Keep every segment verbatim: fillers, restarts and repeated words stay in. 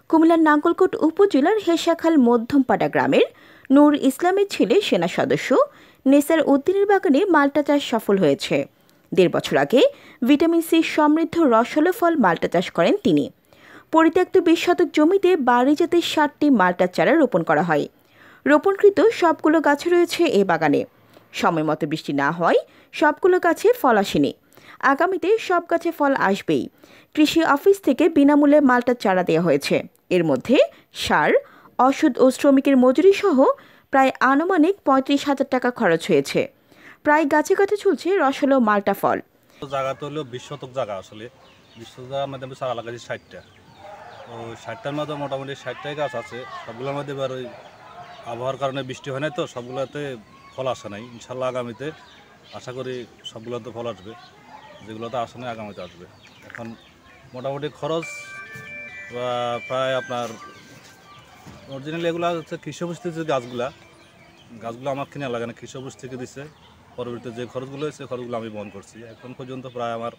কুমিল্লার নাঙ্গলকোট উপজেলার হেসাখাল মধ্যমপাড়া গ্রামের নূর ইসলামের ছেলে সেনা সদস্য নেসার উদ্দিনের বাগানে মাল্টা চাষ সফল হয়েছে। দেড় বছর আগে ভিটামিন সি সমৃদ্ধ রসালো ফল মাল্টা চাষ করেন তিনি। পরিত্যক্ত বিশ শতক জমিতে বাড়ি জাতের ষাটটি মাল্টার চারা রোপণ করা হয়। রোপণকৃত সবগুলো গাছে রয়েছে এ বাগানে। সময় মতো বৃষ্টি না হয় সবগুলো গাছে ফল আসেনি। আগামীতে সব গাছে ফল আসবেই। কৃষি অফিস থেকে বিনামূল্যে মাল্টার চারা দেওয়া হয়েছে। এর মধ্যে সার, ওষুধ ও শ্রমিকের মজুরি সহ প্রায় আনুমানিক পঁয়ত্রিশ হাজার টাকা খরচ হয়েছে। প্রায় গাছে গাছে ঝুলছে রসালো মাল্টা ফল। জায়গা তো হলো বিশ শতক জায়গা, আসলে বিশ শতক জায়গার মধ্যে চারা লাগাচ্ছি ষাটটা। তো ষাটটার মধ্যে মোটামুটি ষাটটাই গাছ আছে। সবগুলোর মধ্যে এবার ওই আবহাওয়ার কারণে বৃষ্টি হয় নাই, তো সবগুলোতে ফল আসে নাই। ইনশাল্লাহ আগামীতে আশা করি সবগুলোতে ফল আসবে, যেগুলোতে আসে নাই আগামীতে আসবে। এখন মোটামুটি খরচ প্রায় আপনার অরিজিনালি এগুলো হচ্ছে কৃষি অফিস থেকে যে গাছগুলা গাছগুলো আমার কিনে লাগে না, কৃষি অফিস থেকে দিচ্ছে। পরবর্তীতে যে খরচগুলো হয়েছে খরচগুলো আমি বহন করছি। এখন পর্যন্ত প্রায় আমার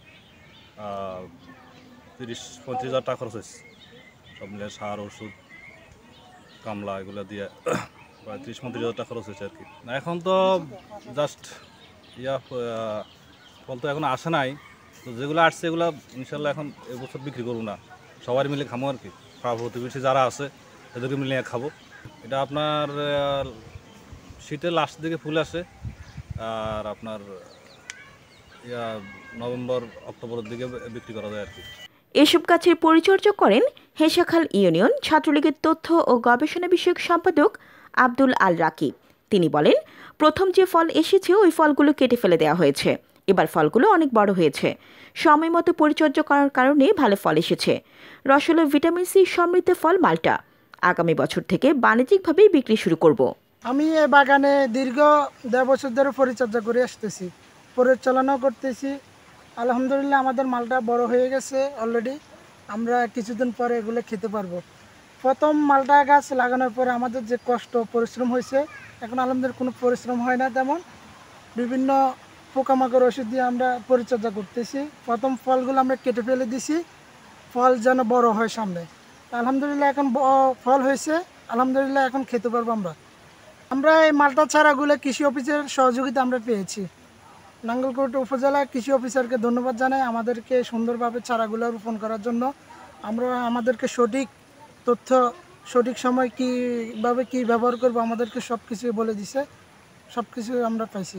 তিরিশ পঁয়ত্রিশ হাজার টাকা খরচ হয়েছে, সব মিলে সার, ওষুধ, কামলা এগুলো দিয়ে প্রায় তিরিশ পঁয়ত্রিশ হাজার টাকা খরচ হয়েছে আর কি। না এখন তো জাস্ট ইয়া ফল তো এখন আসে নাই, তো যেগুলো আসছে এগুলো ইনশাল্লাহ এখন এবছর বিক্রি করবো না, সবাই মিলে খাবো আর কি। পাড়া প্রতিবেশী যারা আছে এদেরকে মিলে খাবো। এটা আপনার শীতের লাস্ট দিকে ফুল আসে, আর আপনার ইয়া নভেম্বর অক্টোবরের দিকে বিক্রি করা যায় আর কি। এসব গাছের পরিচর্যা করেন হেসাখাল ইউনিয়ন ছাত্রলীগের তথ্য ও গবেষণা বিষয়ক সম্পাদক আব্দুল আল রাকিব। তিনি বলেন, প্রথম যে ফল এসেছে ওই ফলগুলো কেটে ফেলে দেওয়া হয়েছে। এবার ফলগুলো অনেক বড় হয়েছে। সময় মতো পরিচর্যা করার কারণে ভালো ফল এসেছে। রসালো ভিটামিন সি সমৃদ্ধ ফল মাল্টা। আগামী বছর থেকে বাণিজ্যিকভাবেই বিক্রি শুরু করব। আমি এই বাগানে দীর্ঘ দেড় বছর ধরে পরিচর্যা করে আসতেছি, পরিচালনাও করতেছি। আলহামদুলিল্লাহ আমাদের মালটা বড় হয়ে গেছে অলরেডি। আমরা কিছুদিন পরে এগুলো খেতে পারবো। প্রথম মালটা গাছ লাগানোর পরে আমাদের যে কষ্ট পরিশ্রম হয়েছে, এখন আলহামদুলিল্লাহ কোনো পরিশ্রম হয় না তেমন। বিভিন্ন পোকামাকড় ওষুধ দিয়ে আমরা পরিচর্যা করতেছি। প্রথম ফলগুলো আমরা কেটে ফেলে দিছি, ফল যেন বড় হয় সামনে। আলহামদুলিল্লাহ এখন ফল হয়েছে, আলহামদুলিল্লাহ এখন খেতে পারবো আমরা। আমরা এই মাল্টা চারাগুলো কৃষি অফিসের সহযোগিতা আমরা পেয়েছি। নাঙ্গলকোট উপজেলা কৃষি অফিসারকে ধন্যবাদ জানাই আমাদেরকে সুন্দরভাবে চারাগুলো রোপণ করার জন্য। আমরা আমাদেরকে সঠিক তথ্য, সঠিক সময় কীভাবে কী ব্যবহার করবো আমাদেরকে সব কিছু বলে দিছে, সব কিছু আমরা পাইছি।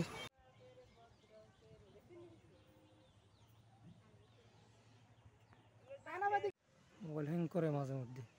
মোবাইল হ্যাং করে মাঝে মধ্যে।